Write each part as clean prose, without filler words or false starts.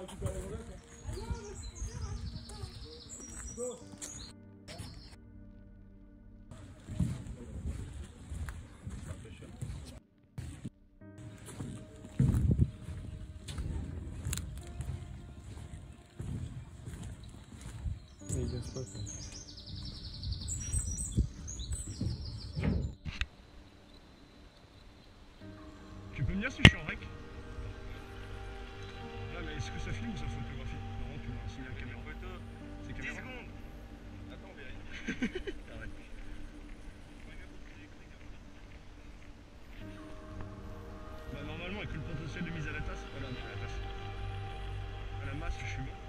Tu peux me dire si je suis en rec? Non mais est-ce que ça filme ou ça photographie? Non, tu m'as un signal caméra. Photo. C'est caméra. 10 secondes. Attends, vérifie. Arrête. Bah normalement avec le potentiel de mise à la tasse. Voilà, non, à la tasse. À la masse, je suis bon.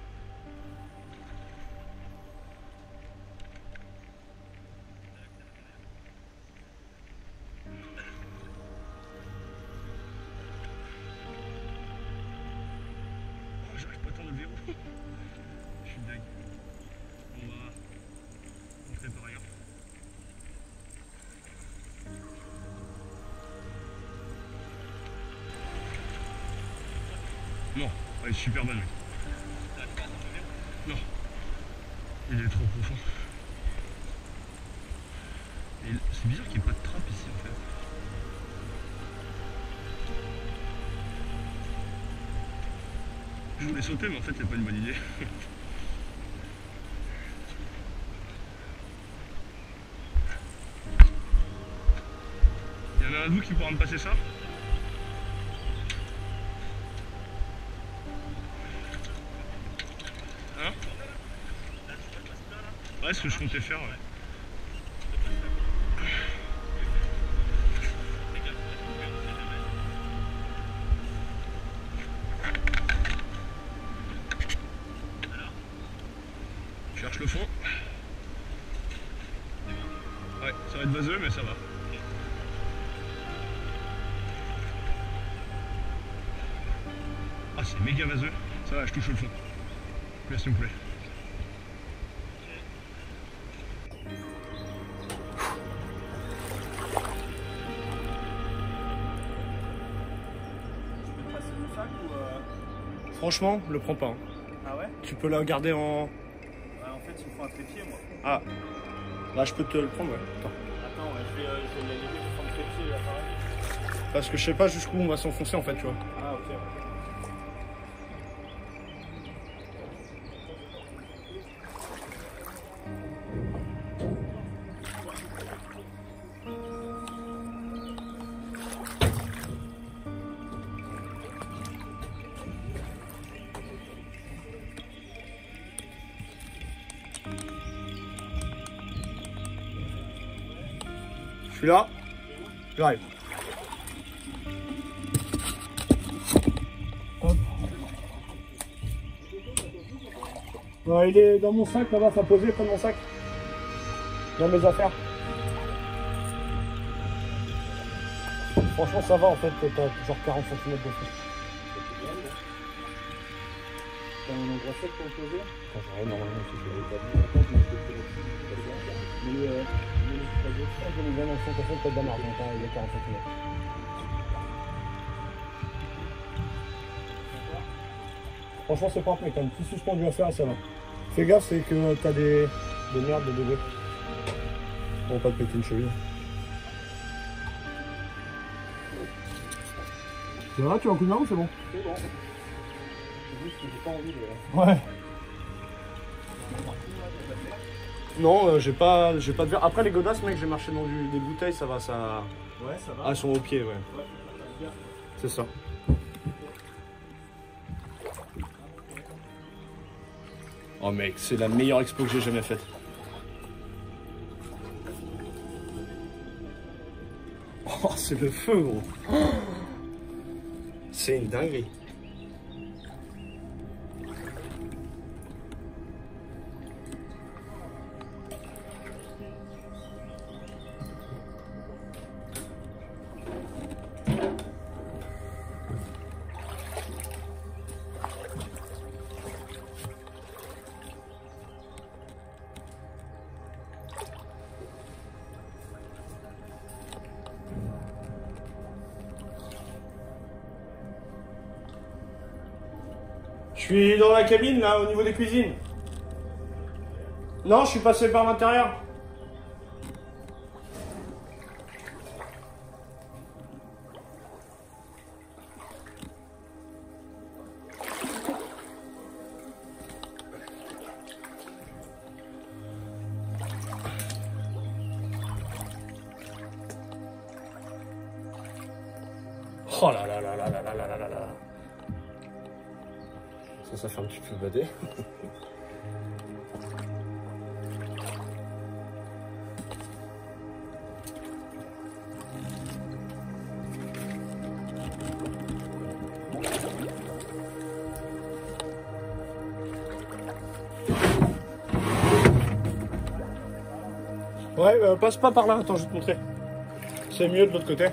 J'arrive pas à tendre le verrou. Je suis dingue. On va rentrer par ailleurs. Non, elle est super bonne. Non, il est trop profond. C'est bizarre qu'il n'y ait pas de trappe ici en fait. Je voulais sauter mais en fait c'est pas une bonne idée. Il y en a un de vous qui pourra me passer ça? Hein? Ouais, ce que je comptais faire, ouais. Je cherche le fond. Ouais, ça va être vaseux mais ça va. Ah, c'est méga vaseux. Ça va, je touche le fond. Là, s'il vous plaît. Franchement, le prends pas. Hein. Ah ouais? Tu peux la garder en... Bah, en fait, il me faut un trépied, moi. Ah. Là, je peux te le prendre, ouais. Attends, ouais, je vais l'aider pour prendre le trépied, là, pareil. Parce que je sais pas jusqu'où on va s'enfoncer, en fait, tu vois. Ah, ok, ouais. Je suis là. J'arrive. Hop. Ouais, il est dans mon sac là-bas, ça posé, prends mon sac. Dans mes affaires. Franchement, ça va en fait, t'as genre 40 cm de fond. T'as un endroit sec pour le poser? Normalement, si je l'ai Mais je mets bien dans le fond, de toute façon, peut-être d'un arbre, donc il y a 40 cm. Franchement, c'est propre, mais t'as un petit suspendu à faire, ça va. Fais gaffe, c'est que t'as des merdes de bébé. Pour pas te péter une cheville. C'est vrai, tu as un coup de main ou c'est bon? c'est bon. C'est juste que j'ai pas envie de... Ouais. Non, j'ai pas de verre. Après les godasses, mec, j'ai marché dans des bouteilles, ça va, ça. Ouais, ça va. Ah, elles sont au pied, ouais. Ouais, bien. C'est ça. Oh mec, c'est la meilleure expo que j'ai jamais faite. Oh, c'est le feu, gros. C'est une dinguerie. suis dans la cabine, là, au niveau des cuisines. Non, je suis passé par l'intérieur. Oh là là là là là là là là là là. Ça fait un petit peu badé. Ouais, passe pas par là, attends, je vais te montrer. C'est mieux de l'autre côté.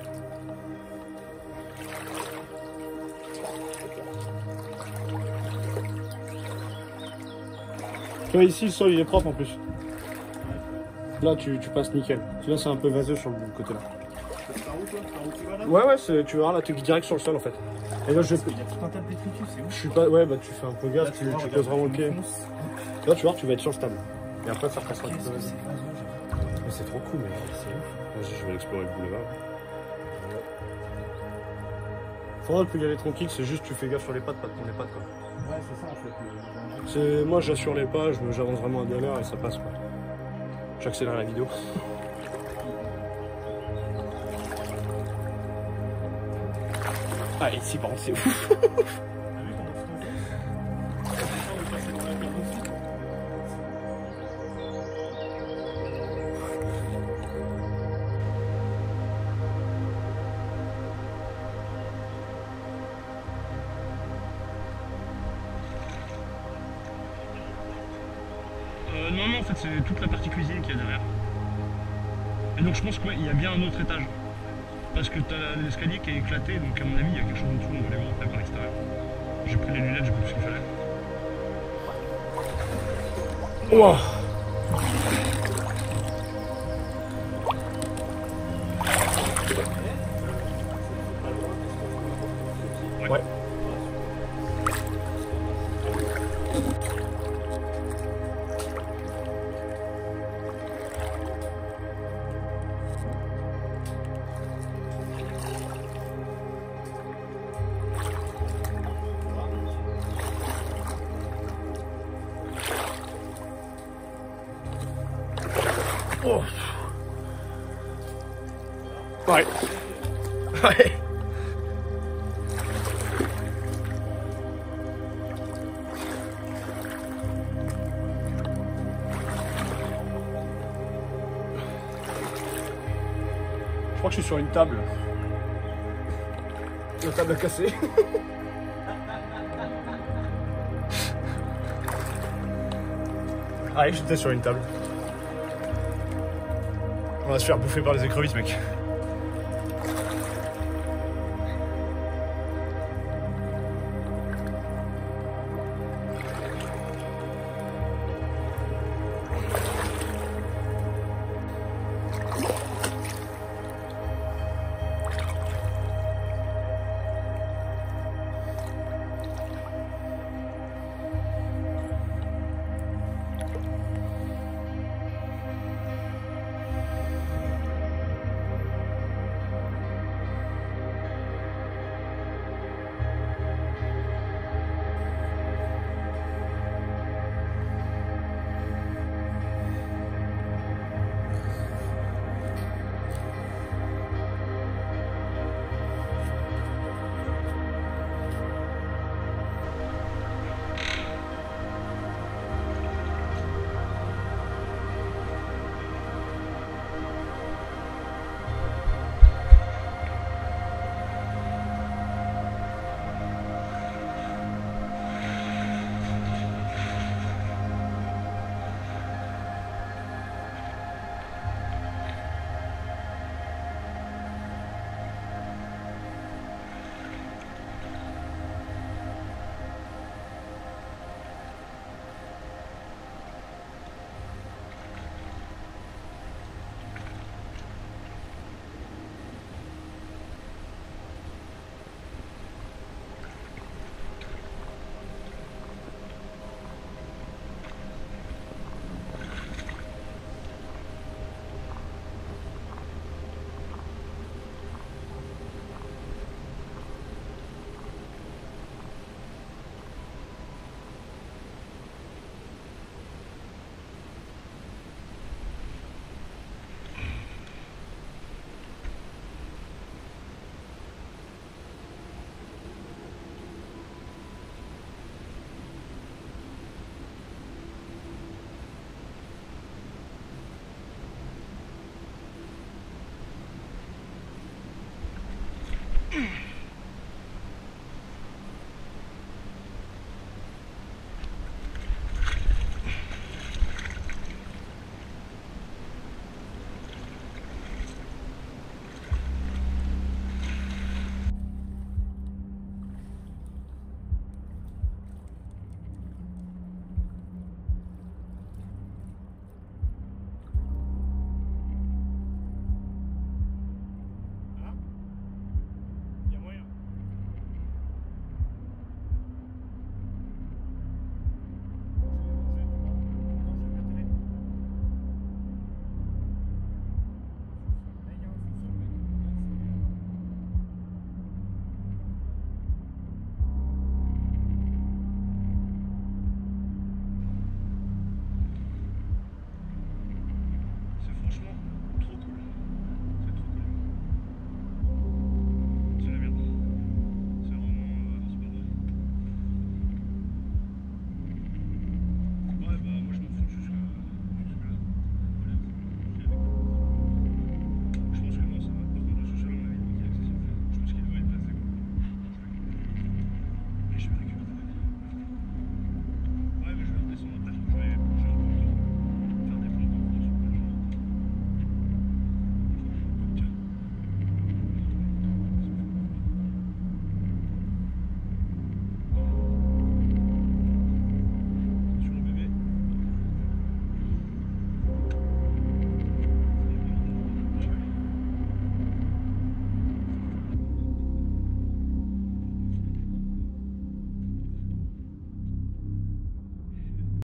Tu vois, ici, le sol il est propre en plus. Là, tu passes nickel. Là, c'est un peu vaseux sur le côté là. Ouais, tu verras, là, tu es direct sur le sol en fait. Et là, je vais. Il y a tout un tas de détritus, c'est ouf. Je suis pas. Ouais, bah, tu fais un peu gaffe, tu poses vraiment le pied. Là, tu vois, tu vas être sur le stable. Et après, ça repassera tout seul. Mais c'est trop cool, mec. C'est ouf. Vas-y, je vais explorer le boulevard. Faudra plus y aller tranquille, c'est juste tu fais gaffe sur les pattes, pas de prendre les pattes quoi. Ouais, c'est ça en fait. Moi j'assure les pas, j'avance vraiment à 2 à l'heure et ça passe quoi. J'accélère la vidéo. Ah ici par contre c'est ouf. Non, en fait, c'est toute la partie cuisine qu'il y a derrière. Et donc, je pense qu'il y a bien un autre étage. Parce que tu as l'escalier qui est éclaté, donc à mon avis, il y a quelque chose en dessous, on va aller voir après par l'extérieur. J'ai pris les lunettes, j'ai pris ce qu'il fallait. Wow. Ouais. Oh. Ouais. Ouais. Je crois que je suis sur une table. La table a cassé. Ah, j'étais sur une table. On va se faire bouffer par les écrevisses, mec.